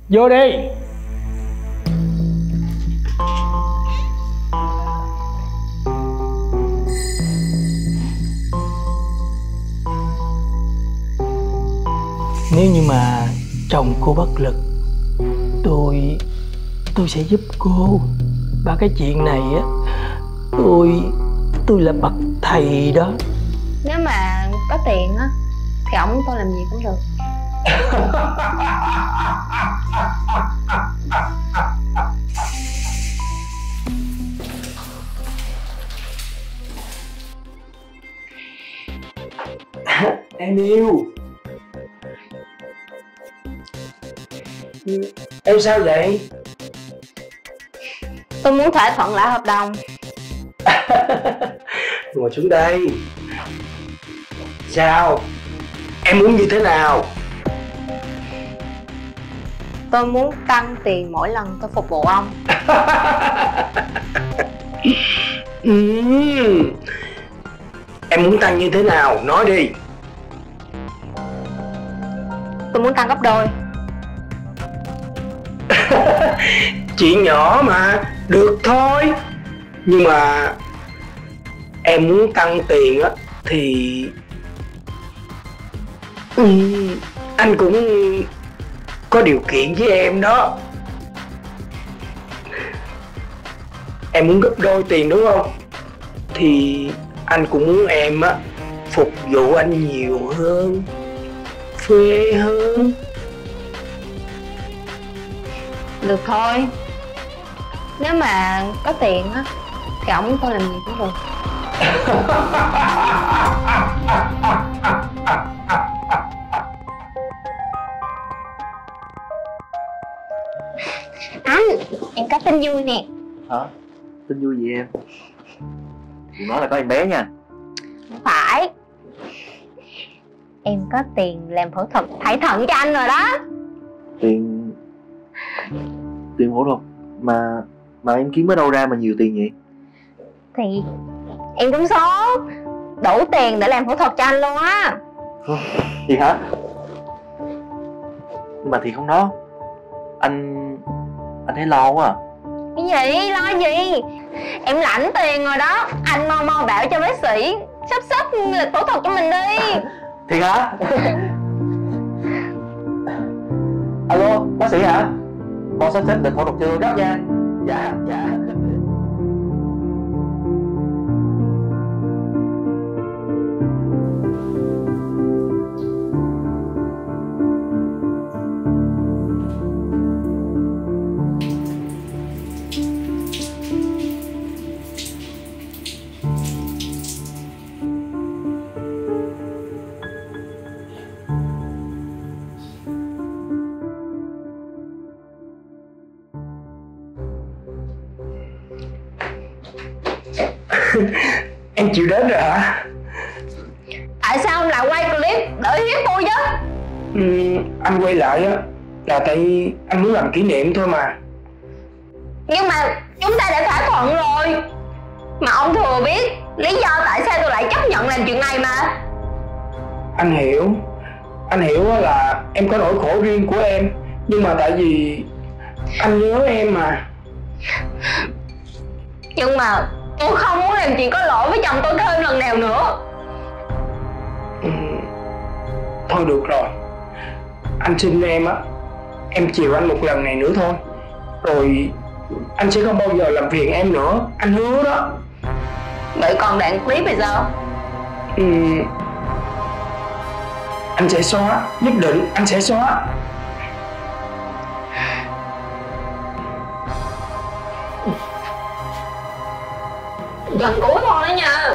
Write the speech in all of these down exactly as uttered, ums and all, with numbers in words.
Vô đi. Nếu như mà chồng cô bất lực, Tôi Tôi sẽ giúp cô. Ba cái chuyện này á, Tôi Tôi là bậc thầy đó. Nếu mà có tiền á thì ổng muốn tôi làm gì cũng được. Em yêu. Em sao vậy? Tôi muốn thỏa thuận lại hợp đồng. Ngồi xuống đây. Sao? Em muốn như thế nào? Tôi muốn tăng tiền mỗi lần tôi phục vụ ông. uhm. Em muốn tăng như thế nào? Nói đi. Tôi muốn tăng gấp đôi. Chuyện nhỏ mà, được thôi. Nhưng mà em muốn tăng tiền á thì uhm, anh cũng có điều kiện với em đó. Em muốn gấp đôi tiền đúng không? Thì anh cũng muốn em á phục vụ anh nhiều hơn, phê hơn. Được thôi. Nếu mà có tiền á thì ổng muốn tôi làm gì cũng được. Anh, em có tin vui nè. Hả? Tin vui gì em? Đừng nói là có em bé nha. Không phải. Em có tiền làm phẫu thuật thay thận cho anh rồi đó. Tiền... Tiền phẫu thuật? Mà... Mà em kiếm ở đâu ra mà nhiều tiền vậy? Thì... em trúng số. Đủ tiền để làm phẫu thuật cho anh luôn á. Gì hả? Nhưng mà thiệt không đó. Anh... Anh thấy lo quá à. Cái gì? Lo gì? Em lãnh tiền rồi đó. Anh mau mau bảo cho bác sĩ sắp xếp lịch phẫu thuật cho mình đi. Thiệt hả? Alo, bác sĩ hả? Con sắp xếp lịch phẫu thuật chưa gấp nha. Dạ, dạ. Em chịu đến rồi hả? Tại sao ông lại quay clip để hiếp tôi chứ? Ừ, anh quay lại á là tại anh muốn làm kỷ niệm thôi mà. Nhưng mà chúng ta đã thỏa thuận rồi. Mà ông thừa biết lý do tại sao tôi lại chấp nhận làm chuyện này mà. Anh hiểu. Anh hiểu là em có nỗi khổ riêng của em. Nhưng mà tại vì anh nhớ em mà. Nhưng mà tôi không muốn làm chuyện có lỗi với chồng tôi thêm lần nào nữa. Ừ, thôi được rồi. Anh xin em á, em chiều anh một lần này nữa thôi. Rồi anh sẽ không bao giờ làm phiền em nữa. Anh hứa đó. Vậy còn đoạn clip thì sao? Ừ, anh sẽ xóa. Nhất định anh sẽ xóa. Gần cuối thôi đó nha.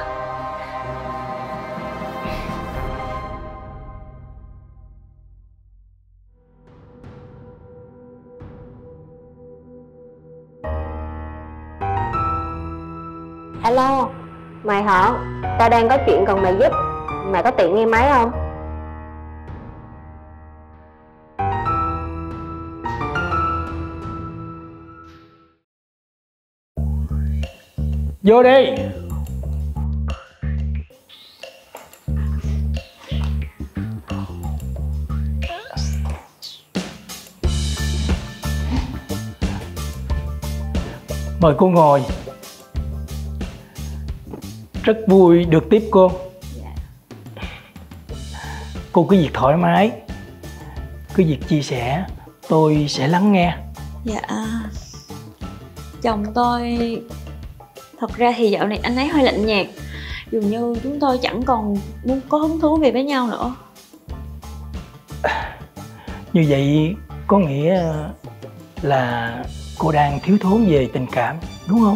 Alo, mày hả? Tao đang có chuyện cần mày giúp. Mày có tiện nghe máy không? Vô đi. Mời cô ngồi. Rất vui được tiếp cô. Dạ. Cô cứ việc thoải mái, cứ việc chia sẻ, tôi sẽ lắng nghe. Dạ. Chồng tôi thật ra thì dạo này anh ấy hơi lạnh nhạt, dường như chúng tôi chẳng còn muốn có hứng thú về với nhau nữa. Như vậy có nghĩa là cô đang thiếu thốn về tình cảm, đúng không?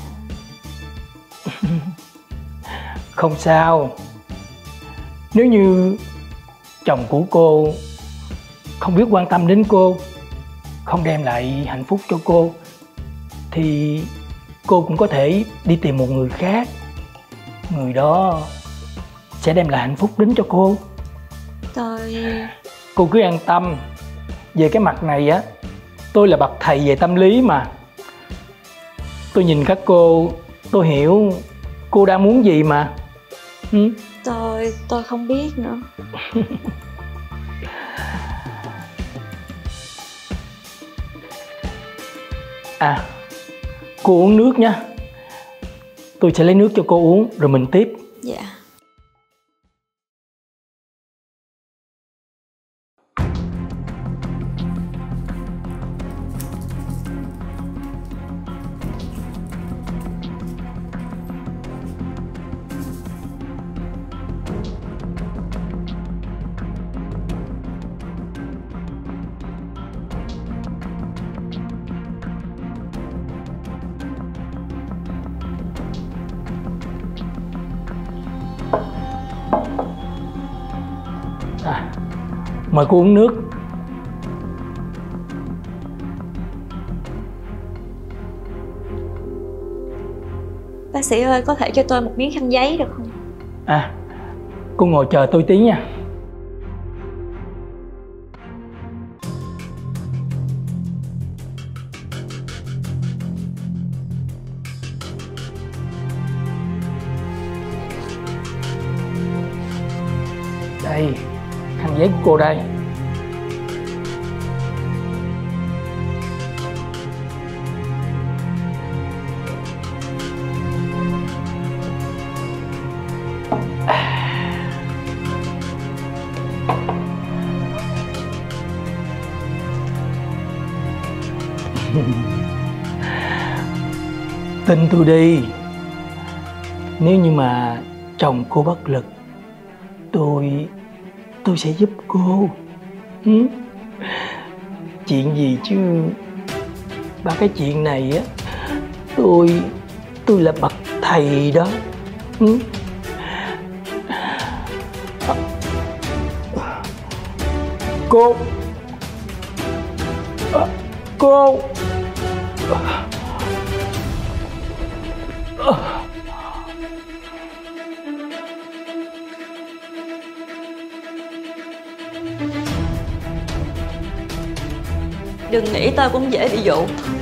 Không sao. Nếu như chồng của cô không biết quan tâm đến cô, không đem lại hạnh phúc cho cô, thì cô cũng có thể đi tìm một người khác. Người đó sẽ đem lại hạnh phúc đến cho cô. Tôi... Cô cứ an tâm. Về cái mặt này á, tôi là bậc thầy về tâm lý mà. Tôi nhìn các cô, tôi hiểu cô đang muốn gì mà. Ừ? Tôi... tôi không biết nữa. À, cô uống nước nha. Tôi sẽ lấy nước cho cô uống rồi mình tiếp. Dạ. À, mời cô uống nước. Bác sĩ ơi, có thể cho tôi một miếng khăn giấy được không? À, cô ngồi chờ tôi tí nha. Đây, khăn giấy của cô đây. Tin tôi đi, nếu như mà chồng cô bất lực, tôi tôi sẽ giúp cô. Ừ? Chuyện gì chứ, ba cái chuyện này á, tôi tôi là bậc thầy đó. Ừ? Cô à, cô Đừng nghĩ tôi cũng dễ bị dụ.